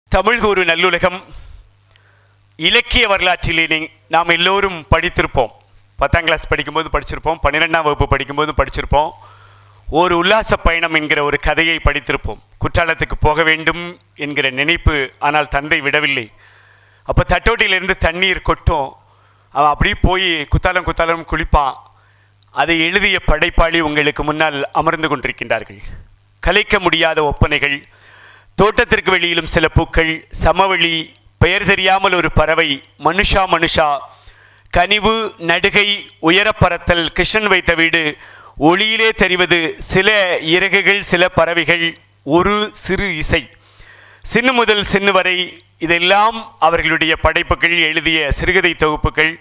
தமிழ் ஒரு நல்லுலகம். இலக்கிய வரலாற்றிலே நாம் எல்லோரும் படித்திருப்போம். 10ஆம் கிளாஸ் படிக்கும்போது படிச்சிருப்போம், 12ஆம் வகுப்பு படிக்கும்போது படிச்சிருப்போம். ஒரு உல்லாச பயணம் என்கிற ஒரு கதையை படித்திருப்போம். குற்றாலத்துக்கு போக வேண்டும் என்கிற நினைப்பு, ஆனால் தந்தை விடவில்லை. அப்போ தட்டோட்டியிலிருந்து தண்ணீர் கொட்டும், அவன் அப்படியே போய் குத்தாலம் குளிப்பான். அதை எழுதிய படைப்பாளி உங்களுக்கு முன்னால் அமர்ந்து கொண்டிருக்கின்றார்கள். கலைக்க முடியாத ஒப்பனைகள், தோட்டத்திற்கு வெளியிலும் சில பூக்கள், சமவெளி, பெயர் தெரியாமல் ஒரு பறவை, மனுஷா, கனிவு, நடுகை, உயரப்பறத்தல், கிருஷ்ணன் வைத்த வீடு, ஒளியிலே தெரிவது சில இறகுகள், சில பறவைகள், ஒரு சிறு இசை, சின்னு முதல் சின்னு வரை. இதெல்லாம் அவர்களுடைய படைப்புகள், எழுதிய சிறுகதை தொகுப்புகள்.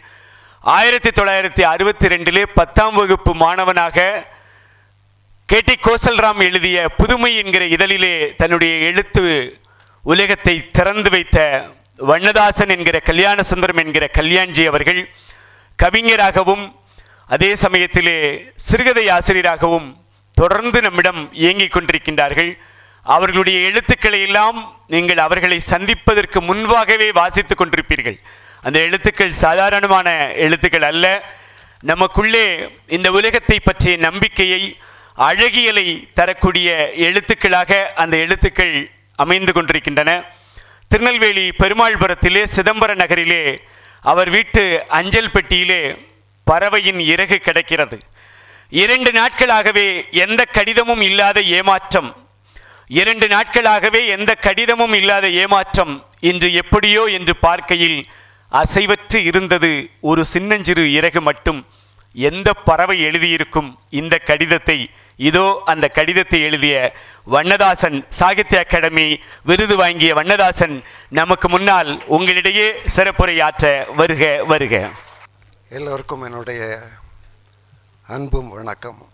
1962 10ஆம் வகுப்பு மாணவனாக கேடி கோசல்ராம் எழுதிய புதுமை என்கிற இதழிலே தன்னுடைய எழுத்து உலகத்தை திறந்து வைத்த வண்ணதாசன் என்கிற கல்யாண சுந்தரம் என்கிற கல்யாண்ஜி அவர்கள் கவிஞராகவும் அதே சமயத்திலே சிறுகதை ஆசிரியராகவும் தொடர்ந்து நம்மிடம் இயங்கிக் கொண்டிருக்கின்றார்கள். அவர்களுடைய எழுத்துக்களை எல்லாம் நீங்கள் அவர்களை சந்திப்பதற்கு முன்பாகவே வாசித்துக் கொண்டிருப்பீர்கள். அந்த எழுத்துக்கள் சாதாரணமான எழுத்துக்கள் அல்ல. நமக்குள்ளே இந்த உலகத்தை பற்றிய நம்பிக்கையை, அழகியலை தரக்கூடிய எழுத்துக்களாக அந்த எழுத்துக்கள் அமைந்து கொண்டிருக்கின்றன. திருநெல்வேலி பெருமாள்புரத்திலே சிதம்பர நகரிலே அவர் வீட்டு அஞ்சல் பெட்டியிலே பறவையின் இறகு கிடைக்கிறது. 2 நாட்களாகவே எந்த கடிதமும் இல்லாத ஏமாற்றம், 2 நாட்களாகவே எந்த கடிதமும் இல்லாத ஏமாற்றம் இன்று எப்படியோ என்று பார்க்கையில் அசைவற்று இருந்தது ஒரு சின்னஞ்சிறு இறகு மட்டும். எந்த பறவை எழுதியிருக்கும் இந்த கடிதத்தை? இதோ அந்த கடிதத்தை எழுதிய வண்ணதாசன், சாகித்ய அகாடமி விருது வாங்கிய வண்ணதாசன் நமக்கு முன்னால் உங்களிடையே சிறப்புரையாற்ற வருக வருக. எல்லோருக்கும் என்னுடைய அன்பும் வணக்கமும்.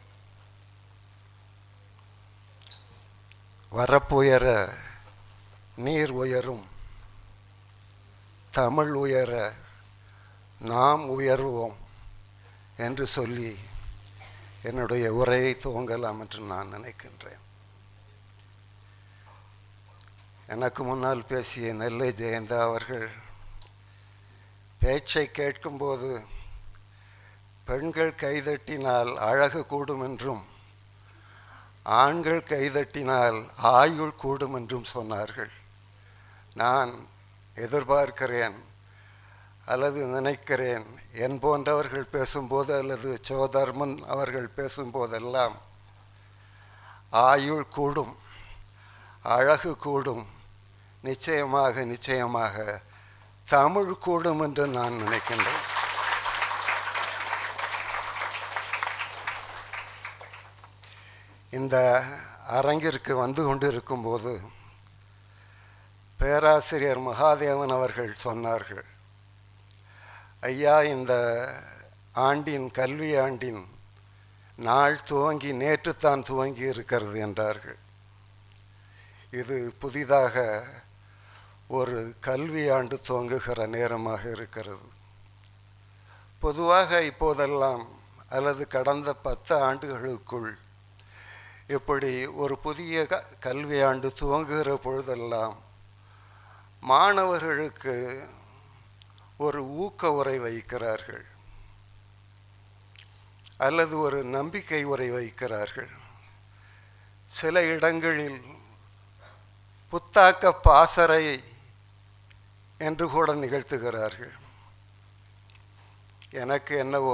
வரப்புயர நீர் உயரும், தமிழ் உயர நாம் உயர்வோம் என்று சொல்லி என்னுடைய உரையை துவங்கலாம் என்று நான் நினைக்கின்றேன். எனக்கு முன்னால் பேசிய நெல்லை ஜெயந்தா அவர்கள் பேச்சை கேட்கும்போது பெண்கள் கைதட்டினால் அழகு கூடும் என்றும் ஆண்கள் கைதட்டினால் ஆயுள் கூடும் என்றும் சொன்னார்கள். நான் எதிர்பார்க்கிறேன் அல்லது நினைக்கிறேன், என் போன்றவர்கள் பேசும்போது அல்லது சோதர்மன் அவர்கள் பேசும்போதெல்லாம் ஆயுள் கூடும், அழகு கூடும், நிச்சயமாக தமிழ் கூடும் என்று நான் நினைக்கின்றேன். இந்த அரங்கிற்கு வந்து கொண்டிருக்கும்போது பேராசிரியர் மகாதேவன் அவர்கள் சொன்னார்கள், ஐயா, இந்த ஆண்டின் கல்வி ஆண்டின் நாள் துவங்கி நேற்றுத்தான் துவங்கி இருக்கிறது என்றார்கள். இது புதிதாக ஒரு கல்வி ஆண்டு துவங்குகிற நேரமாக இருக்கிறது. பொதுவாக இப்போதெல்லாம் அல்லது கடந்த 10 ஆண்டுகளுக்குள் இப்படி ஒரு புதிய கல்வி ஆண்டு துவங்குகிற பொழுதெல்லாம் மாணவர்களுக்கு ஒரு ஊக்க உரை வைக்கிறார்கள் அல்லது ஒரு நம்பிக்கை உரை வைக்கிறார்கள். சில இடங்களில் புத்தாக்க பாசறை என்று கூட நிகழ்த்துகிறார்கள். எனக்கு என்னவோ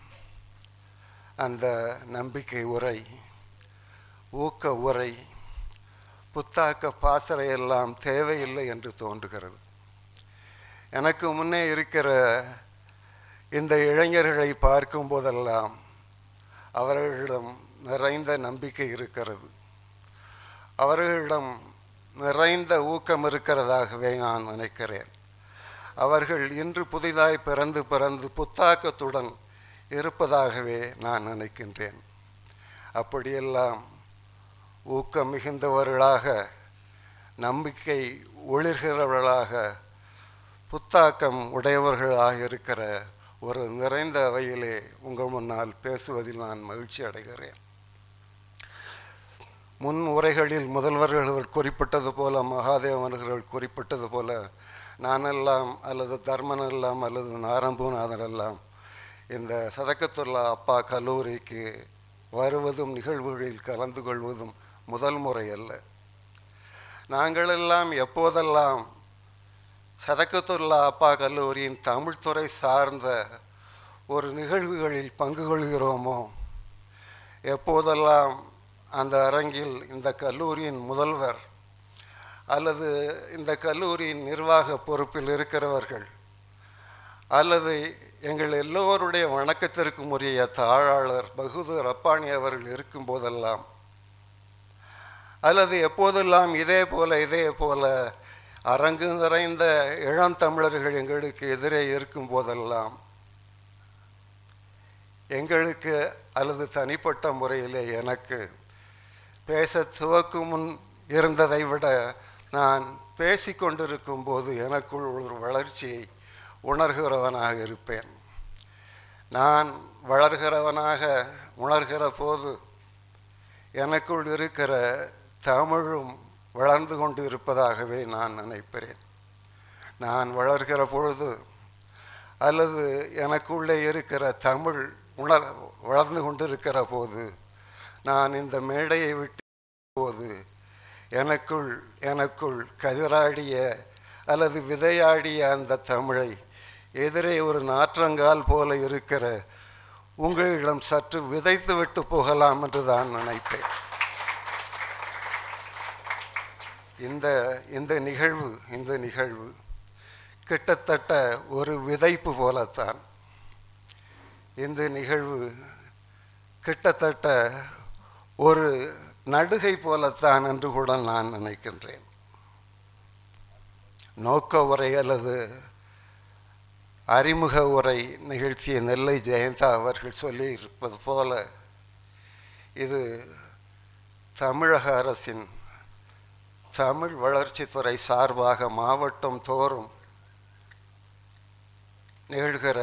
அந்த நம்பிக்கை உரை, ஊக்க உரை, புத்தாக்க பாசறை எல்லாம் தேவையில்லை என்று தோன்றுகிறது. எனக்கு முன்னே இருக்கிற இந்த இளைஞர்களை பார்க்கும் போதெல்லாம் அவர்களிடம் நிறைந்த நம்பிக்கை இருக்கிறது, அவர்களிடம் நிறைந்த ஊக்கம் இருக்கிறதாகவே நான் நினைக்கிறேன். அவர்கள் இன்று புதிதாய் பிறந்து புத்தாக்கத்துடன் இருப்பதாகவே நான் நினைக்கின்றேன். அப்படியெல்லாம் ஊக்கம் மிகுந்தவர்களாக, நம்பிக்கை ஒளிர்கிறவர்களாக, புத்தாக்கம் உடையவர்களாக இருக்கிற ஒரு நிறைந்த அவையிலே உங்கள் முன்னால் பேசுவதில் நான் மகிழ்ச்சி அடைகிறேன். முன் உரைகளில் முதல்வர்கள் குறிப்பிட்டது போல, மகாதேவர்கள் குறிப்பிட்டது போல, நானெல்லாம் அல்லது தர்மனெல்லாம் அல்லது நாரம்பூநாதனெல்லாம் இந்த சதக்கத்துல்லா அப்பா கல்லூரிக்கு வருவதும் நிகழ்வுகளில் கலந்து கொள்வதும் முதல் முறை அல்ல. நாங்களெல்லாம் எப்போதெல்லாம் சதக்கத்துல்லா அப்பா கல்லூரியின் தமிழ்துறை சார்ந்த ஒரு நிகழ்வுகளில் பங்கு கொள்கிறோமோ, எப்போதெல்லாம் அந்த அரங்கில் இந்த கல்லூரியின் முதல்வர் அல்லது இந்த கல்லூரியின் நிர்வாக பொறுப்பில் இருக்கிறவர்கள் அல்லது எங்கள் எல்லோருடைய வணக்கத்திற்கும் உரிய தாளாளர் பகதூர் ரப்பானி அவர்கள் இருக்கும்போதெல்லாம், அல்லது எப்போதெல்லாம் இதே போல அரங்கு நிறைந்த இளந்தமிழர்கள் எங்களுக்கு எதிரே இருக்கும் போதெல்லாம், எங்களுக்கு அல்லது தனிப்பட்ட முறையிலே எனக்கு பேச துவக்கும் முன் இருந்ததை விட நான் பேசிக்கொண்டிருக்கும் போது எனக்குள் ஒரு வளர்ச்சியை உணர்கிறவனாக இருப்பேன். நான் வளர்கிறவனாக உணர்கிற போது எனக்குள் இருக்கிற தமிழும் வளர்ந்து கொண்டு இருப்பதாகவே நான் நினைக்கிறேன். நான் வளர்கிற பொழுது அல்லது எனக்குள்ளே இருக்கிற தமிழ் வளர்ந்து கொண்டிருக்கிற போது, நான் இந்த மேடையை விட்டு போது எனக்குள் கதிராடிய அல்லது விதையாடிய அந்த தமிழை எதிரே ஒரு நாற்றங்கால் போல இருக்கிற உங்களிடம் சற்று விதைத்து விட்டு போகலாம் என்று தான் நினைப்பேன். இந்த நிகழ்வு கிட்டத்தட்ட ஒரு விதைப்பு போலத்தான். இந்த நிகழ்வு கிட்டத்தட்ட ஒரு நடுகை போலத்தான் என்று கூட நான் நினைக்கின்றேன். நோக்க உரை அல்லது அறிமுக உரை நிகழ்த்திய நெல்லை ஜெயந்தா அவர்கள் சொல்லி இருப்பது போல, இது தமிழக அரசின் தமிழ் வளர்ச்சித்துறை சார்பாக மாவட்டம் தோறும் நிகழ்கிற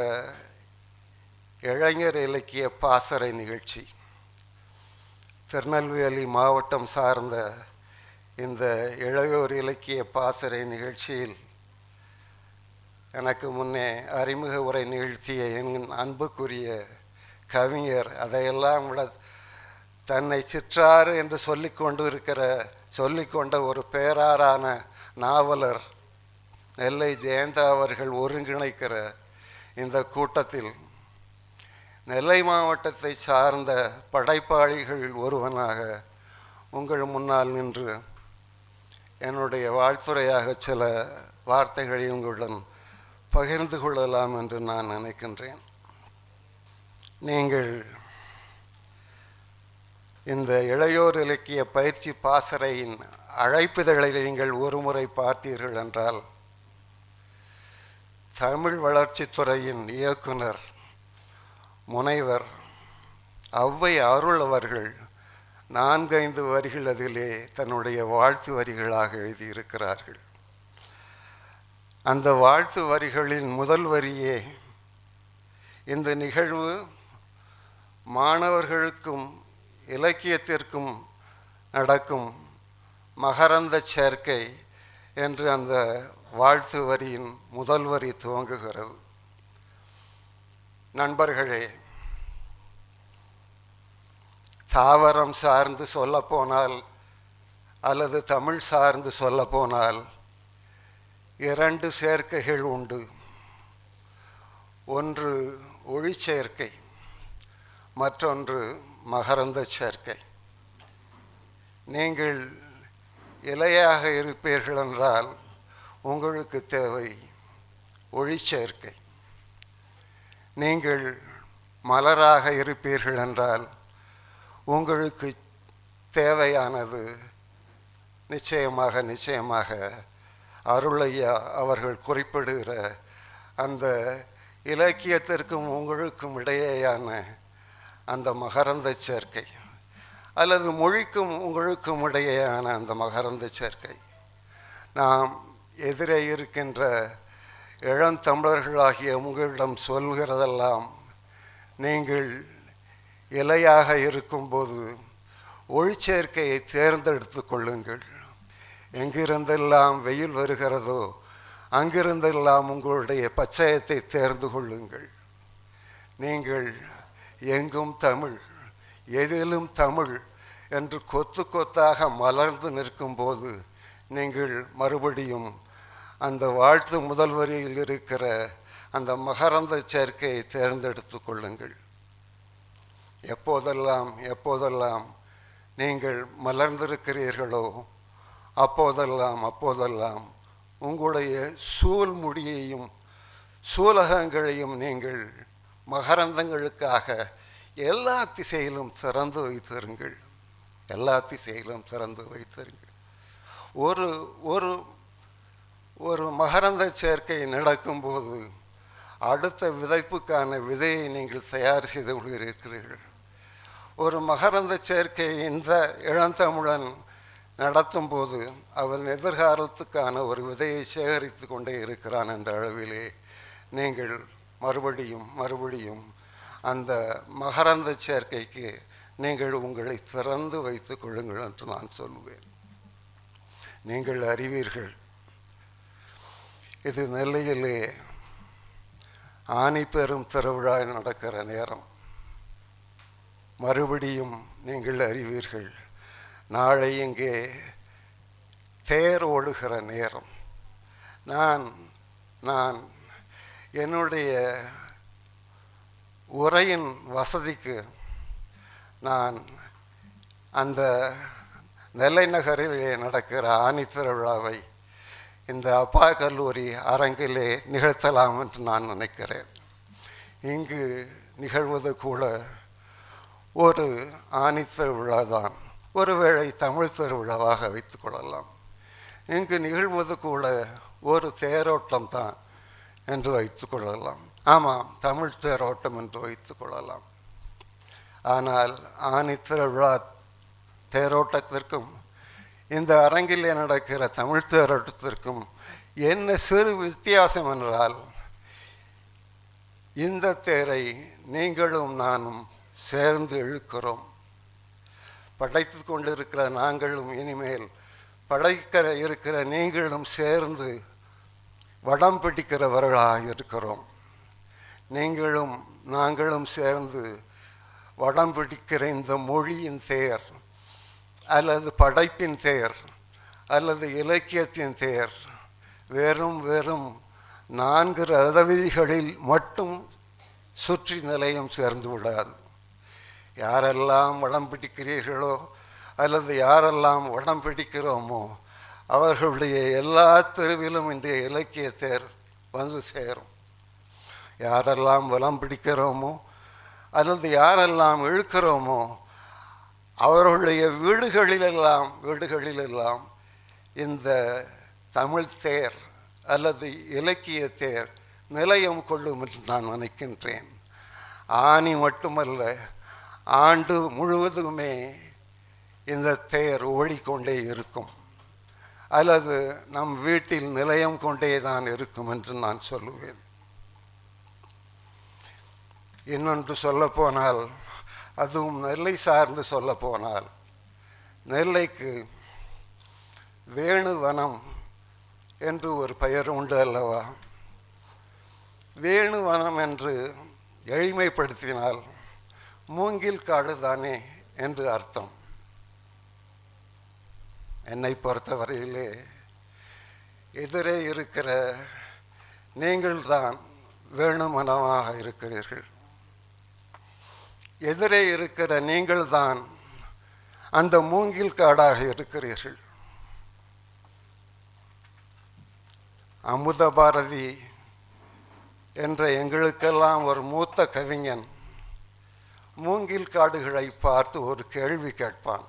இளைஞர் இலக்கிய பாசறை நிகழ்ச்சி. திருநெல்வேலி மாவட்டம் சார்ந்த இந்த இளையோர் இலக்கிய பாசறை நிகழ்ச்சியில் எனக்கு முன்னே அறிமுக உரை நிகழ்த்திய என் அன்புக்குரிய கவிஞர், அதையெல்லாம் விட தன்னை சிற்றாறு என்று சொல்லிக்கொண்ட ஒரு பேராரான நாவலர் நெல்லை ஜெயந்தா அவர்கள் ஒருங்கிணைக்கிற இந்த கூட்டத்தில் நெல்லை மாவட்டத்தை சார்ந்த படைப்பாளிகள் ஒருவனாக உங்கள் முன்னால் நின்று என்னுடைய வாழ்த்துரையாக சில வார்த்தைகளை உங்களுடன் பகிர்ந்து கொள்ளலாம் என்று நான் நினைக்கின்றேன். நீங்கள் இந்த இளையோர் இலக்கிய பயிற்சி பாசறையின் அழைப்பிதழை நீங்கள் ஒருமுறை பார்த்தீர்கள் என்றால், தமிழ் வளர்ச்சித்துறையின் இயக்குனர் முனைவர் ஔவை அருள் அவர்கள் 4-5 வரிகள் அதிலே தன்னுடைய வாழ்த்து வரிகளாக எழுதியிருக்கிறார்கள். அந்த வாழ்த்து வரிகளின் முதல் வரியே, இந்த நிகழ்வு மாணவர்களுக்கும் இலக்கியத்திற்கும் நடக்கும் மகரந்த சேர்க்கை என்று அந்த வாழ்த்து வரியின் முதல் வரி துவங்குகிறது. நண்பர்களே, தாவரம் சார்ந்து சொல்லப்போனால் அல்லது தமிழ் சார்ந்து சொல்லப்போனால் 2 சேர்க்கைகள் உண்டு. ஒன்று ஒளிச்சேர்க்கை, மற்றொன்று மகரந்த சேர்க்கை. நீங்கள் இலையாக இருப்பீர்கள் என்றால் உங்களுக்கு தேவை ஒளிச்சேர்க்கை. நீங்கள் மலராக இருப்பீர்கள் என்றால் உங்களுக்கு தேவையானது நிச்சயமாக அருளையா அவர்கள் குறிப்பிடுகிற அந்த இலக்கியத்திற்கும் உங்களுக்கும் இடையேயான அந்த மகரந்த சேர்க்கை, அல்லது மொழிக்கும் உங்களுக்கும் இடையேயான அந்த மகரந்த சேர்க்கை. நாம் எதிரே இருக்கின்ற இளந்தமிழர்களாகிய உங்களிடம் சொல்கிறதெல்லாம், நீங்கள் இலையாக இருக்கும்போது ஒளிச்சேர்க்கையை தேர்ந்தெடுத்து கொள்ளுங்கள். எங்கிருந்தெல்லாம் வெயில் வருகிறதோ அங்கிருந்தெல்லாம் உங்களுடைய பச்சையத்தை தேர்ந்து கொள்ளுங்கள். நீங்கள் எங்கும் தமிழ், எதிலும் தமிழ் என்று கொத்து கொத்தாக மலர்ந்து நிற்கும்போது நீங்கள் மறுபடியும் அந்த வாழ்த்து முதல் வரியில் இருக்கிற அந்த மகரந்த சேர்க்கையை தேர்ந்தெடுத்து கொள்ளுங்கள். எப்போதெல்லாம் நீங்கள் மலர்ந்திருக்கிறீர்களோ அப்போதெல்லாம் உங்களுடைய சூழ்முடியையும் சூலகங்களையும் நீங்கள் மகரந்தங்களுக்காக எல்லா திசையிலும் திறந்து வைத்திருங்கள். ஒரு மகரந்த சேர்க்கை நடக்கும்போது அடுத்த விதைப்புக்கான விதையை நீங்கள் தயார் செய்து கொண்டிருக்கிறீர்கள். ஒரு மகரந்த சேர்க்கை இந்த இளந்தமிழன் நடத்தும் போது அவன் எதிர்காலத்துக்கான ஒரு விதையை சேகரித்து கொண்டே இருக்கிறான் என்ற அளவிலே நீங்கள் மறுபடியும் அந்த மகரந்த சேர்க்கைக்கு நீங்கள் உங்களை திறந்து வைத்துக் கொள்ளுங்கள் என்று நான் சொல்லுவேன். நீங்கள் அறிவீர்கள், இது நெல்லையிலே ஆனி பெரும் திருவிழா நடக்கிற நேரம். மறுபடியும் நீங்கள் அறிவீர்கள், நாளை இங்கே தேர் ஓடுகிற நேரம். நான் என்னுடைய உரையின் வசதிக்கு நான் அந்த நெல்லை நகரிலே நடக்கிற ஆனி திருவிழாவை இந்த அப்பா கல்லூரி அரங்கிலே நிகழ்த்தலாம் என்று நான் நினைக்கிறேன். இங்கு நிகழ்வது கூட ஒரு ஆனி திருவிழா தான், ஒருவேளை தமிழ் திருவிழாவாக வைத்துக் கொள்ளலாம். இங்கு நிகழ்வது கூட ஒரு தேரோட்டம் தான் என்று வைத்துக் கொள்ளலாம். ஆமாம், தமிழ் தேரோட்டம் என்று வைத்துக் கொள்ளலாம். ஆனால் ஆனி திருவிழா தேரோட்டத்திற்கும் இந்த அரங்கிலே நடக்கிற தமிழ் தேரோட்டத்திற்கும் என்ன சிறு வித்தியாசம் என்றால், இந்த தேரை நீங்களும் நானும் சேர்ந்து இழுக்கிறோம். படைத்து கொண்டிருக்கிற நாங்களும் இனிமேல் படைக்கிற இருக்கிற நீங்களும் சேர்ந்து வடம் பிடிக்கிறவர்களாக இருக்கிறோம். நீங்களும் நாங்களும் சேர்ந்து வடம் பிடிக்கிற இந்த மொழியின் தேர் அல்லது படைப்பின் தேர் அல்லது இலக்கியத்தின் தேர் வெறும் 4 ரதவீதிகளில் மட்டும் சுற்றி நிலையம் சேர்ந்து விடாது. யாரெல்லாம் வடம் பிடிக்கிறீர்களோ அல்லது யாரெல்லாம் வடம் பிடிக்கிறோமோ அவர்களுடைய எல்லா தெருவிலும் இந்த இலக்கிய தேர் வந்து சேரும். யாரெல்லாம் வலம் பிடிக்கிறோமோ அல்லது யாரெல்லாம் இழுக்கிறோமோ அவர்களுடைய வீடுகளிலெல்லாம் இந்த தமிழ் தேர் அல்லது இலக்கிய தேர் நிலையம் கொள்ளும் என்று நான் நினைக்கின்றேன். ஆனி மட்டுமல்ல, ஆண்டு முழுவதுமே இந்த தேர் ஓடிக்கொண்டே இருக்கும் அல்லது நம் வீட்டில் நிலையம் கொண்டே தான் இருக்கும் என்று நான் சொல்லுவேன். இன்னொன்று சொல்லப்போனால், அதுவும் நெல்லை சார்ந்து சொல்லப்போனால், நெல்லைக்கு வேணுவனம் என்று ஒரு பெயர் உண்டு அல்லவா? வேணுவனம் என்று எளிமைப்படுத்தினால் மூங்கில் காடு தானே என்று அர்த்தம். என்னை பொறுத்தவரையிலே எதிரே இருக்கிற நீங்கள்தான் வேணுமனமாக இருக்கிறீர்கள். எதிரே இருக்கிற நீங்கள்தான் அந்த மூங்கில் காடாக இருக்கிறீர்கள். அமுத பாரதி என்ற எங்களுக்கெல்லாம் ஒரு மூத்த கவிஞன் மூங்கில் காடுகளை பார்த்து ஒரு கேள்வி கேட்பான்.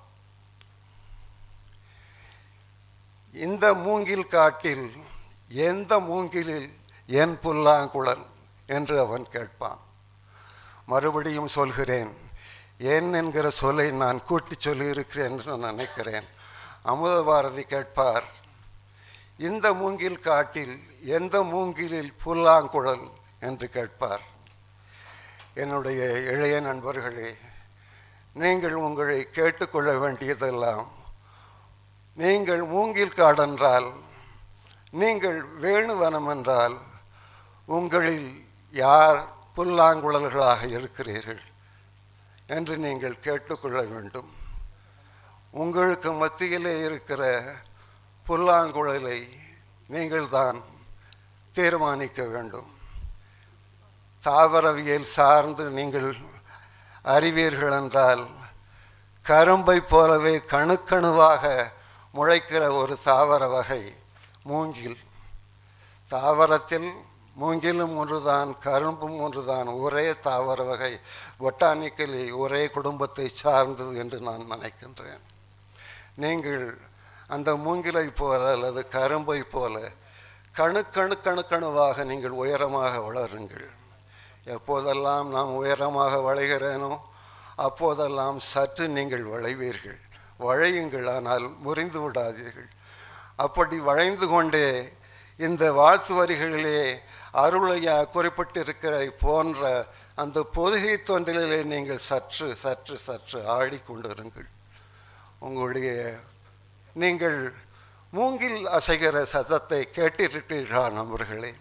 இந்த மூங்கில் காட்டில் எந்த மூங்கிலில் என் புல்லாங்குழல் என்று அவன் கேட்பான். மறுபடியும் சொல்கிறேன், என் என்கிற சொல்லை நான் கூட்டி சொல்லியிருக்கிறேன் என்று நான் நினைக்கிறேன். அமுத பாரதி கேட்பார், இந்த மூங்கில் காட்டில் எந்த மூங்கிலில் புல்லாங்குழல் என்று கேட்பார். என்னுடைய இளைய நண்பர்களே, நீங்கள் உங்களை கேட்டுக்கொள்ள வேண்டியதெல்லாம், நீங்கள் மூங்கில் காடென்றால், நீங்கள் வேணுவனம் என்றால், உங்களில் யார் புல்லாங்குழல்களாக இருக்கிறீர்கள் என்று நீங்கள் கேட்டுக்கொள்ள வேண்டும். உங்களுக்கு மத்தியிலே இருக்கிற புல்லாங்குழலை நீங்கள் தான் தீர்மானிக்க வேண்டும். தாவரவியல் சார்ந்து நீங்கள் அறிவீர்கள் என்றால், கரும்பை போலவே கணுக்கணுவாக முளைக்கிற ஒரு தாவர வகை மூங்கில். தாவரத்தில் மூங்கிலும் ஒன்றுதான், கரும்பும் ஒன்றுதான், ஒரே தாவர வகை, பொட்டானிக்கலி ஒரே குடும்பத்தை சார்ந்தது என்று நான் நினைக்கின்றேன். நீங்கள் அந்த மூங்கிலை போல அல்லது கரும்பை போல கணுக்கணுவாக நீங்கள் உயரமாக வளருங்கள். எப்போதெல்லாம் நாம் உயரமாக வளைகிறேனோ அப்போதெல்லாம் சற்று நீங்கள் வளைவீர்கள். வளையுங்கள், ஆனால் முறிந்து விடாதீர்கள். அப்படி வளைந்து கொண்டே இந்த வாழ்த்து வரிகளிலே அருளையா குறிப்பிட்டிருக்கிற போன்ற அந்த பொதுகை தொண்டிலே நீங்கள் சற்று சற்று சற்று ஆடிக்கொண்டிருங்கள். உங்களுடைய நீங்கள் மூங்கில் அசைகிற சத்தத்தை கேட்டிருக்கிறீர்களா நண்பர்களே?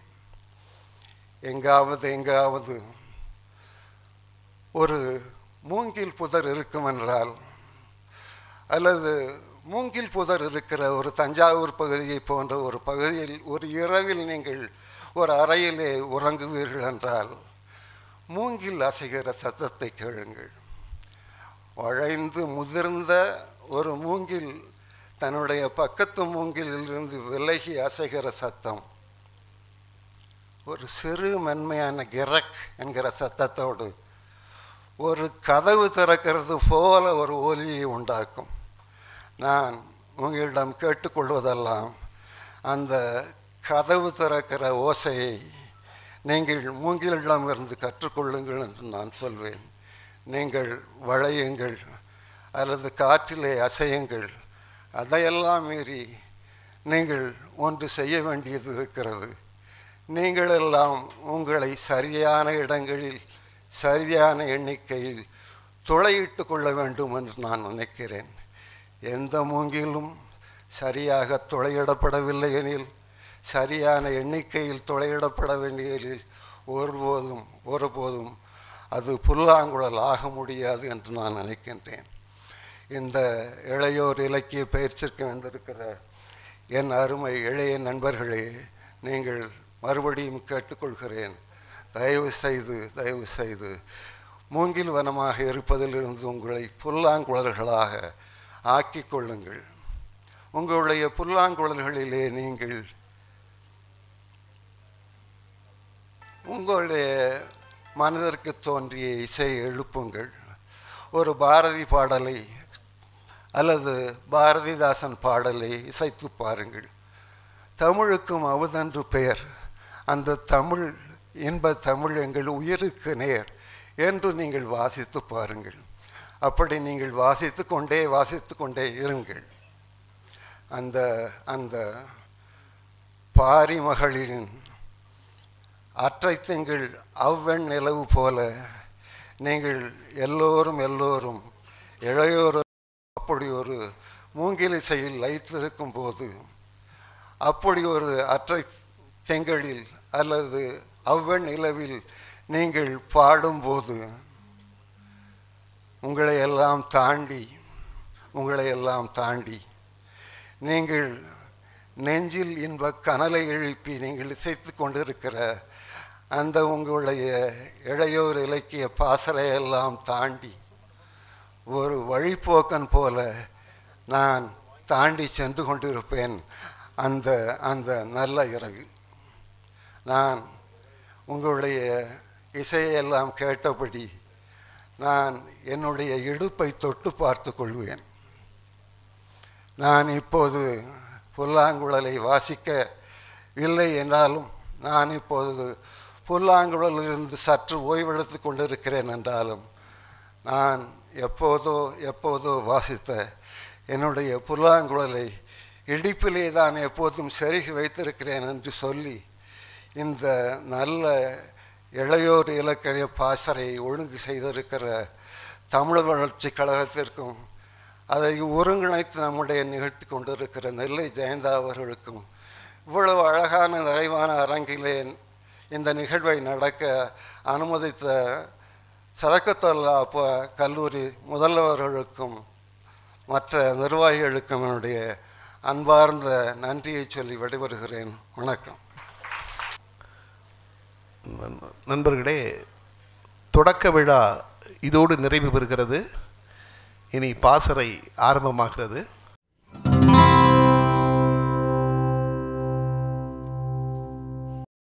எங்காவது ஒரு மூங்கில் புதர் இருக்கும் என்றால், அல்லது மூங்கில் புதர் இருக்கிற ஒரு தஞ்சாவூர் பகுதியை போன்ற ஒரு பகுதியில் ஒரு இரவில் நீங்கள் ஒரு அறையிலே உறங்குவீர்கள் என்றால், மூங்கில் அசைகிற சத்தத்தை கேளுங்கள். வளைந்து முதிர்ந்த ஒரு மூங்கில் தன்னுடைய பக்கத்து மூங்கிலிருந்து விலகி அசைகிற சத்தம் ஒரு சிறு மென்மையான கிரக் என்கிற சத்தத்தோடு ஒரு கதவு திறக்கிறது போல ஒரு ஒலியை உண்டாக்கும். நான் உங்களிடம் கேட்டுக்கொள்வதெல்லாம் அந்த கதவு திறக்கிற ஓசையை நீங்கள் மூங்கிலிடமிருந்து கற்றுக்கொள்ளுங்கள் என்று நான் சொல்வேன். நீங்கள் வளையுங்கள் அல்லது காற்றிலே அசையுங்கள். அதையெல்லாம் மீறி நீங்கள் ஒன்று செய்ய வேண்டியது இருக்கிறது. நீங்களெல்லாம் உங்களை சரியான இடங்களில் சரியான எண்ணிக்கையில் துளையிட்டு கொள்ள வேண்டும் என்று நான் நினைக்கிறேன். எந்த மூங்கிலும் சரியாக துளையிடப்படவில்லை எனில், சரியான எண்ணிக்கையில் துளையிடப்பட வேண்டியதில் ஒருபோதும் அது புல்லாங்குழல் ஆக முடியாது என்று நான் நினைக்கின்றேன். இந்த இளையோர் இலக்கிய பயிற்சிக்கு வந்திருக்கிற என் அருமை இளைய நண்பர்களே, நீங்கள் மறுபடியும் கேட்டுக்கொள்கிறேன், தயவு செய்து மூங்கில் வனமாக இருப்பதிலிருந்து உங்களை புல்லாங்குழல்களாக ஆக்கிக் கொள்ளுங்கள். உங்களுடைய புல்லாங்குழல்களிலே நீங்கள் உங்களுடைய மனதிற்கு தோன்றிய இசையை எழுப்புங்கள். ஒரு பாரதி பாடலை அல்லது பாரதிதாசன் பாடலை இசைத்து பாருங்கள். தமிழுக்கும் அமுதென்று பெயர், அந்த தமிழ் இன்ப தமிழ் எங்கள் உயிருக்கு நேர் என்று நீங்கள் வாசித்து பாருங்கள். அப்படி நீங்கள் வாசித்து கொண்டே இருங்கள். அந்த அந்த பாரிமகளின் அற்றை திங்கள் அவ்வெண் நிலவு போல நீங்கள் எல்லோரும் இளையோர் அப்படி ஒரு மூங்கில் இசையில் லயித்திருக்கும் போது, அப்படி ஒரு அற்றை திங்களில் அல்லது அவ்வெண் நிலவில் நீங்கள் பாடும்போது உங்களை எல்லாம் தாண்டி நீங்கள் நெஞ்சில் இன்ப கனலை எழுப்பி நீங்கள் இசைத்து கொண்டிருக்கிற அந்த உங்களுடைய இளையோர் இலக்கிய பாசறையெல்லாம் தாண்டி ஒரு வழிப்போக்கன் போல நான் தாண்டி சென்று கொண்டிருப்பேன். அந்த நல்ல இரவில் நான் உங்களுடைய இசையெல்லாம் கேட்டபடி நான் என்னுடைய இடுப்பை தொட்டு பார்த்து கொள்வேன். நான் இப்போது புல்லாங்குழலை வாசிக்கவில்லை என்றாலும், நான் இப்போது புல்லாங்குழலிலிருந்து சற்று ஓய்வெடுத்து கொண்டிருக்கிறேன் என்றாலும், நான் எப்போதோ வாசித்த என்னுடைய புல்லாங்குழலை இடிப்பிலே தான் எப்போதும் செருகி வைத்திருக்கிறேன் என்று சொல்லி, இந்த நல்ல இளையோர் இலக்கிய பாசறை ஒழுங்கு செய்திருக்கிற தமிழ் வளர்ச்சி கழகத்திற்கும் அதை ஒருங்கிணைத்து நம்முடைய நிகழ்த்தி கொண்டிருக்கிற நெல்லை ஜெயந்தா அவர்களுக்கும் இவ்வளவு அழகான நிறைவான அரங்கிலே இந்த நிகழ்வை நடக்க அனுமதித்த சதக்கத்துல்லா கல்லூரி முதல்வர்களுக்கும் மற்ற நிர்வாகிகளுக்கும் என்னுடைய அன்பார்ந்த நன்றியை சொல்லி விடைபெறுகிறேன். வணக்கம். நண்பர்களே, தொடக்க விழா இதோடு நிறைவு பெறுகிறது. இனி பாசறை ஆரம்பமாகிறது.